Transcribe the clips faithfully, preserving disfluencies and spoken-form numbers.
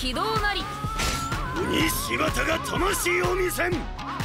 起動なり。 鬼柴田が魂を見せん。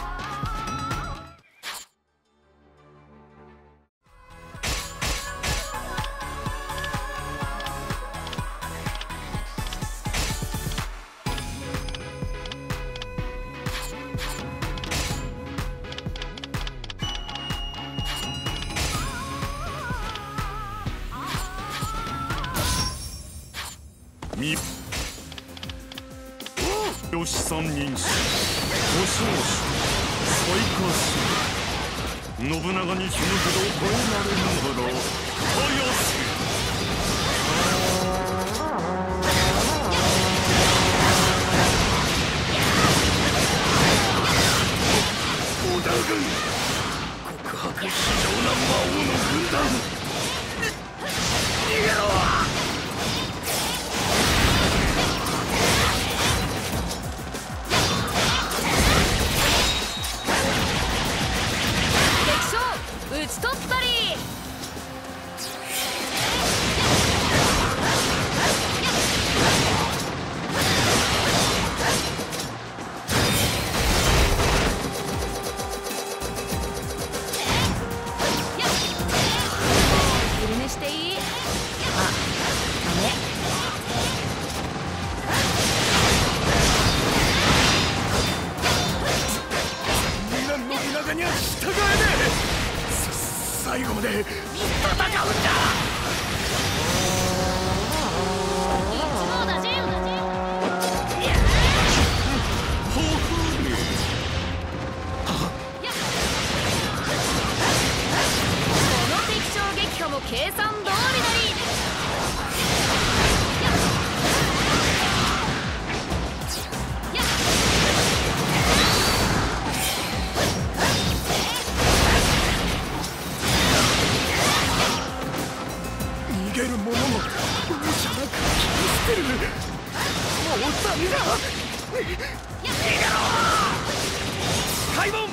よし三人衆、小少主、最下士、信長に死ぬけどこうなれぬならたやす。 織田軍、告白非常な魔王の軍団。逃げろ。 打ち取ったり。昼寝していい？あ、ダメ。 みんな信長には従えねえ。最後まで戦うんだ。 一網打尽。この敵将撃破も計算通りなり。 逃げる者も容赦なく切り捨てる。もうダメだ。逃げろ。開門。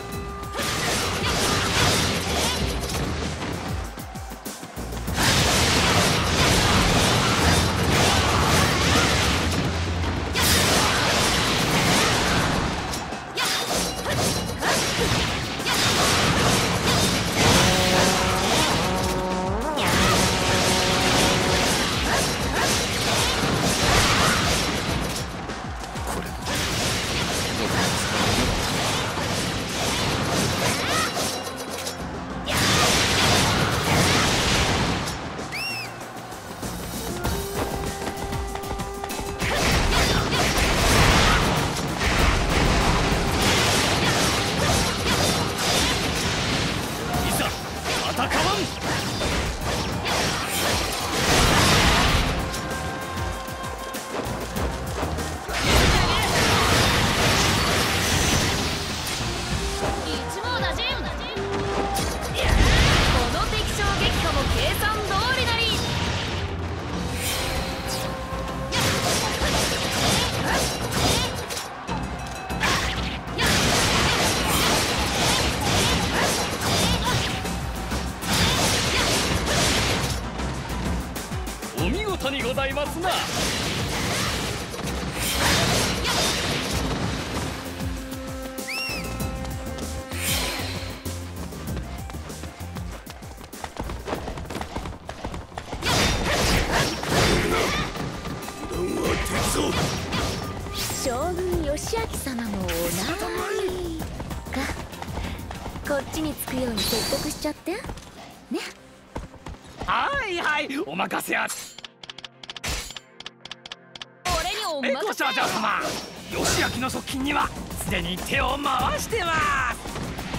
にございますな。 将軍義明様もおなりか。こっちに着くように説得しちゃってね。 はいはい、お任せあれ。 俺にお任せ。 ご少女様、義明の側近にはすでに手を回してます。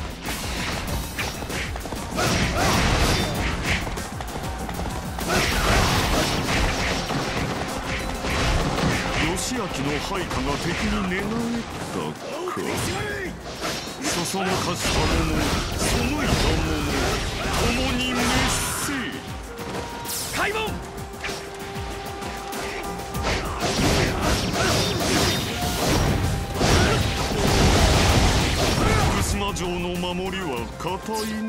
義明の配下が敵に寝返ったか。そそのかした者、背いた者、共に滅せ。 開門。 襖城の守りは固い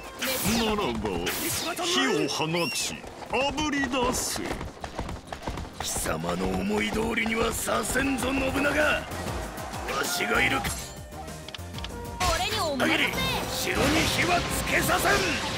の。ならば火を放ちあぶり出せ。 貴様の思い通りにはさせんぞ信長。わしがいる。 俺にお任限りせ。 城に火はつけさせん。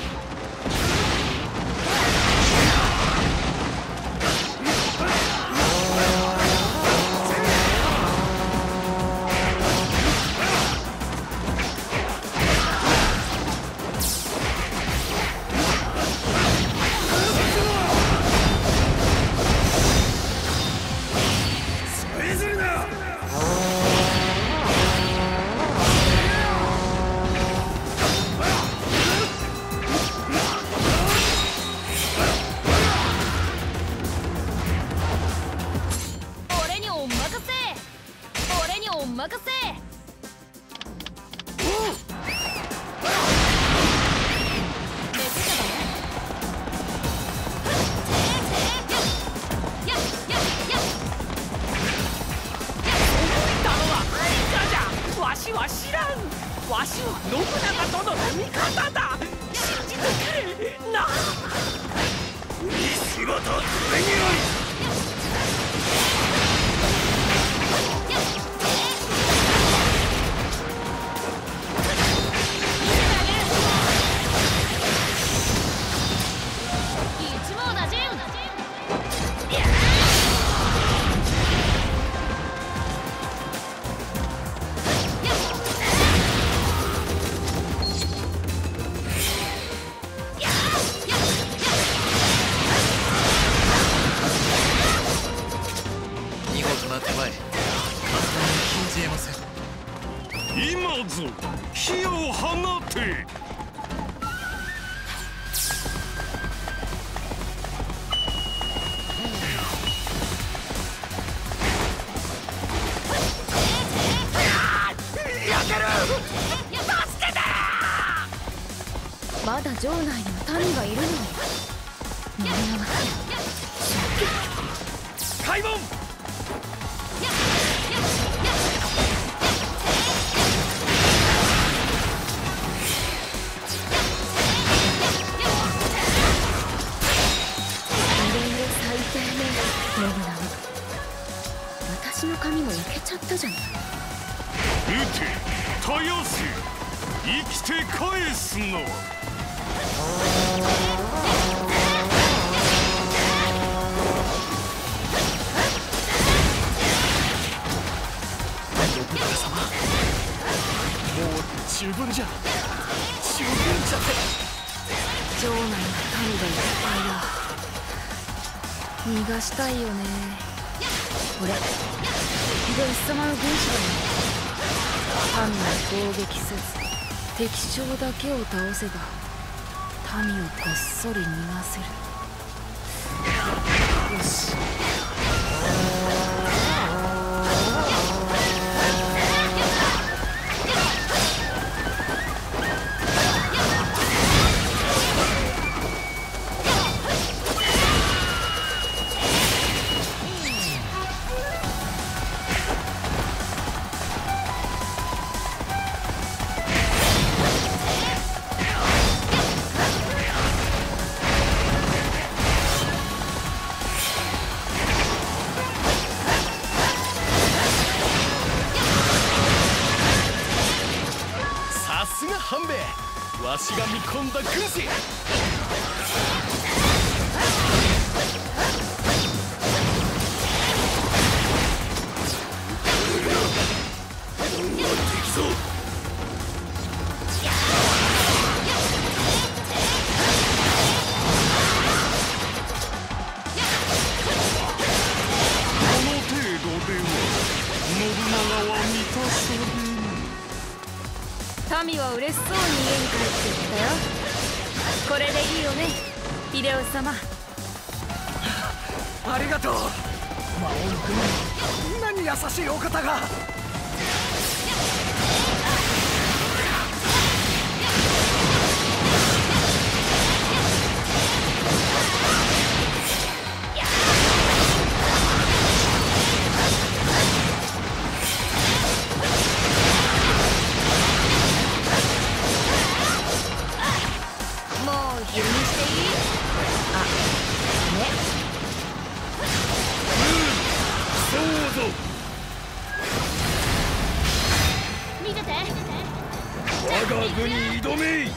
今ぞ火を放て。 まだ城内には民がいるのに。信長開門。 私の髪も焼けちゃったじゃない。 撃て絶やせ生きて返すの。 信長様、もう十分じゃ十分じゃって。 城内の民がいっぱいだ。逃がしたいよね。これ秀吉様の軍師だよ。民を攻撃せず敵将だけを倒せば民をこっそり逃がせる。よし。 半兵衛、わしが見込んだ軍師。敵ぞ。 この程度では信長は満たされぬ。 民は嬉しそうに家に帰っていったよ。これでいいよね、秀吉様。 ありがとう。魔王の国にこんなに優しいお方が。 昼寝していい？あ、ね。 我が軍に挑め。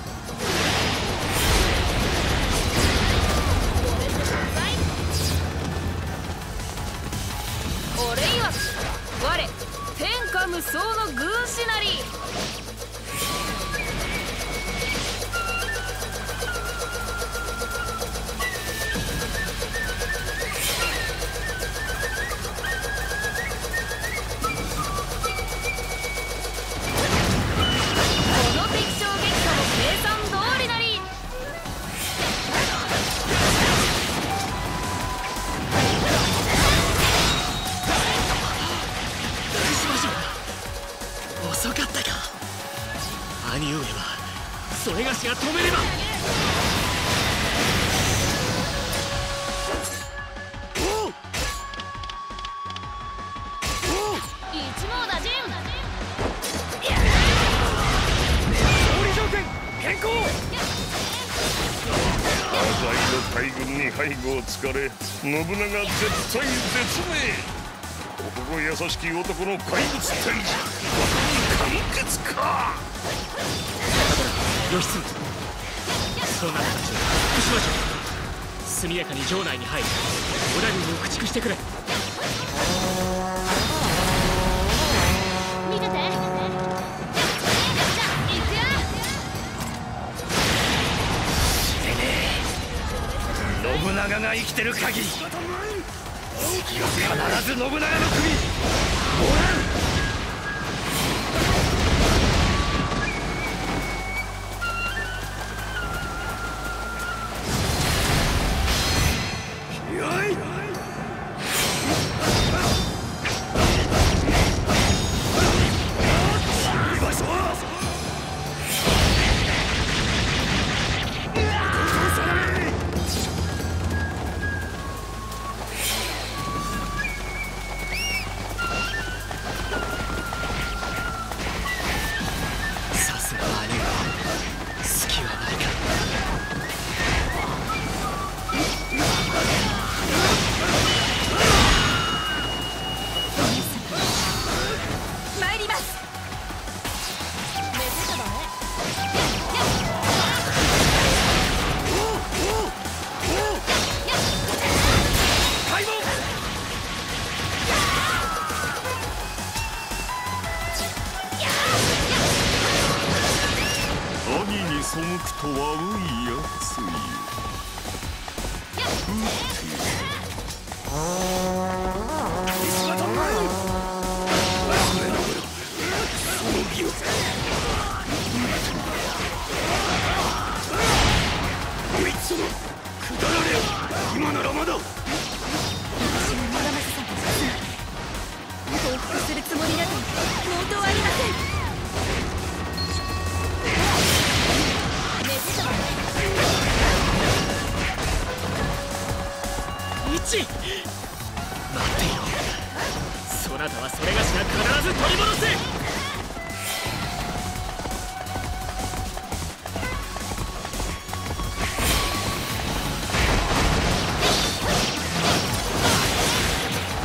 俺いわく我天下無双の軍師なり。この敵将撃破の計算通りなり。 遅かったか。兄上はそれがしが止めれば。 一網打尽。 勝利条件変更。 浅井の大軍に背後を突かれ信長絶対絶命。男優しき男の怪物退治、完結か。 義経、そんな形で福島城速やかに城内に入り織田軍を駆逐してくれ。 見てて。じゃあ行くよ。 死ねねえ。信長が生きてる限り次は必ず信長の首。おらん。 背くとはういやつよ。 こいつもくだられよ。今ならまだ。 私も野田正さんと実は報復するつもりなど毛頭ありません。 一待っていろ。そなたはそれがしが必ず取り戻せ。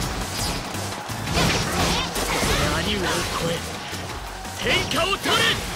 兄上を超え天下を取れ。